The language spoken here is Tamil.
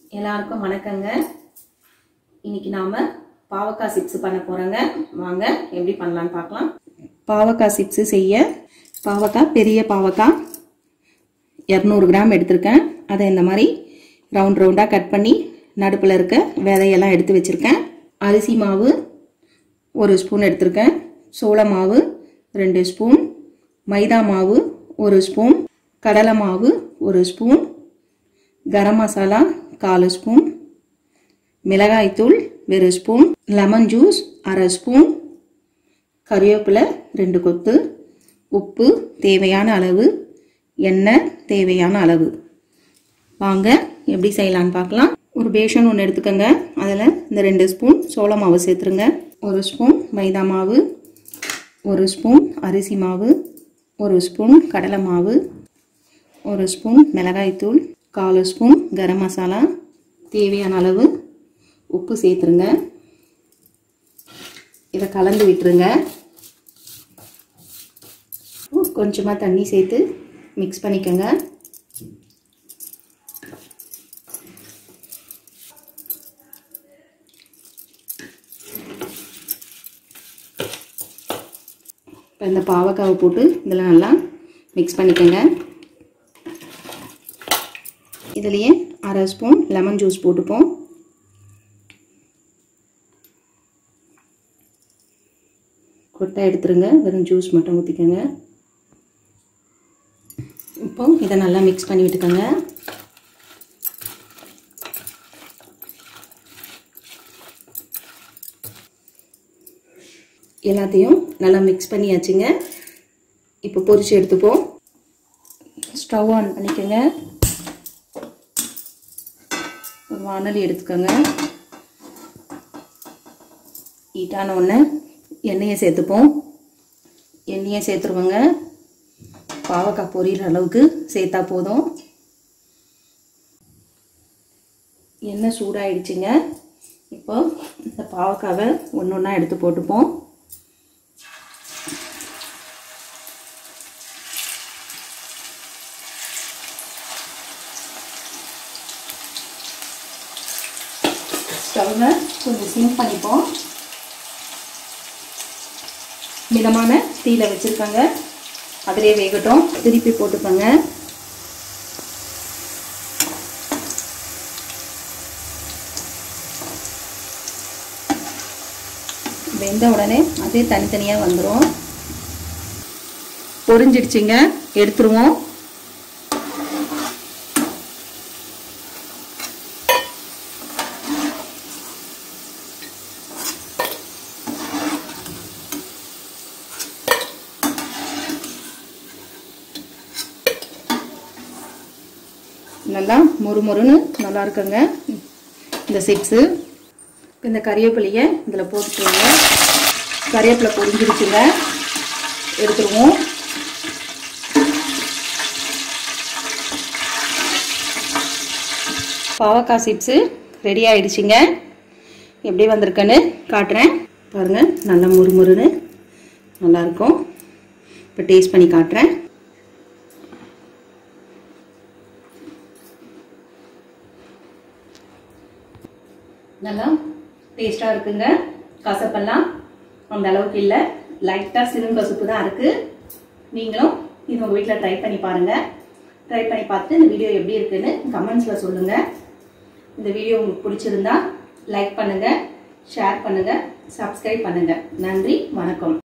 எல்லாருக்கும் வணக்கங்க. இன்னைக்கு நாம பாவக்காய் சிப்ஸ் பண்ண போறோங்க. வாங்க எப்படி பண்ணலாம்னு பார்க்கலாம். பாவக்காய் சிப்ஸ் செய்ய பாவக்காய், பெரிய பாவக்காய் 200 கிராம் எடுத்திருக்கேன். அதை இந்த மாதிரி ரவுண்ட் ரவுண்டா கட் பண்ணி நடுப்புல இருக்க விதையெல்லாம் எடுத்து வச்சிருக்கேன். அரிசி மாவு 1 ஸ்பூன் எடுத்திருக்கேன். சோள மாவு 2 ஸ்பூன், மைதா மாவு 1 ஸ்பூன், கடலை மாவு 1 ஸ்பூன், கரம் மசாலா 1/4 ஸ்பூன், மிளகாய் தூள் 1 ஸ்பூன், லெமன் ஜூஸ் 1/2 ஸ்பூன், கறிவேப்பிலை 2 கொத்து, உப்பு தேவையான அளவு, எண்ணெய் தேவையான அளவு. வாங்க எப்படி செய்யலான்னு பார்க்கலாம். ஒரு பேஷன் ஒன்று எடுத்துக்கோங்க. அதில் இந்த 2 ஸ்பூன் சோள மாவு சேர்த்துருங்க. 1 ஸ்பூன் மைதா மாவு, 1 ஸ்பூன் அரிசி மாவு, 1 ஸ்பூன் கடலை மாவு, 1 ஸ்பூன் மிளகாய் தூள், 1/4 ஸ்பூன் கரம் மசாலா, தேவையான அளவு உப்பு சேர்த்துருங்க. இதை கலந்து விட்டுருங்க. கொஞ்சமாக தண்ணி சேர்த்து மிக்ஸ் பண்ணிக்கோங்க. இப்போ இந்த பாவக்காவை போட்டு இதில் நல்லா மிக்ஸ் பண்ணிக்கோங்க. இதுலேயே 1/2 ஸ்பூன் லெமன் ஜூஸ் போட்டுப்போம். கொட்டை எடுத்துருங்க. வெறும் ஜூஸ் மட்டும் ஊற்றிக்கோங்க. இப்போ இதை நல்லா மிக்ஸ் பண்ணி விட்டுக்கோங்க. எல்லாத்தையும் நல்லா மிக்ஸ் பண்ணியாச்சுங்க. இப்போ பொரிச்சு எடுத்துப்போம். ஸ்டவ் ஆன் பண்ணிக்கோங்க. ஒரு வானலி எடுத்துக்கோங்க. ஹீட்டான உடனே எண்ணெயை சேர்த்துப்போம். எண்ணெயை சேர்த்துருவோங்க. பாவக்காய் பொரியிற அளவுக்கு சேர்த்தா போதும். எண்ணெய் சூடாயிடுச்சுங்க. இப்போ இந்த பாவக்காவை ஒன்று ஒன்றா எடுத்து போட்டுப்போம். ஸ்டவ்வை கொஞ்சம் சிம் பண்ணிப்போம். மிதமான தீயில வச்சுருக்காங்க. அதிலே வேகட்டும். திருப்பி போட்டுப்போங்க. வெந்த உடனே அதே தனித்தனியாக வந்துடும். பொரிஞ்சிடுச்சுங்க. எடுத்துருவோம். நல்லா மொறுமொறுன்னு நல்லா இருக்குங்க இந்த சிப்ஸு. இந்த கறிவேப்பிலையை இதில் போட்டுருங்க. கறிவேப்பிலை பொரிஞ்சிருச்சுங்க. எடுத்துருவோம். பாவக்காய் சிப்ஸு ரெடி ஆயிடுச்சுங்க. எப்படி வந்திருக்குன்னு காட்டுறேன் பாருங்கள். நல்லா மொறுமொறுன்னு நல்லாயிருக்கும். இப்போ டேஸ்ட் பண்ணி காட்டுறேன். நல்லா டேஸ்டாக இருக்குங்க. கசப்பெல்லாம் அந்த அளவுக்கு இல்லை. லைட்டாக சிறுங்கசப்பு தான் இருக்குது. நீங்களும் இது உங்கள் வீட்டில் ட்ரை பண்ணி பாருங்கள். ட்ரை பண்ணி பார்த்து இந்த வீடியோ எப்படி இருக்குன்னு கமெண்ட்ஸில் சொல்லுங்கள். இந்த வீடியோ உங்களுக்கு பிடிச்சிருந்தா லைக் பண்ணுங்கள், ஷேர் பண்ணுங்கள், சப்ஸ்கிரைப் பண்ணுங்கள். நன்றி, வணக்கம்.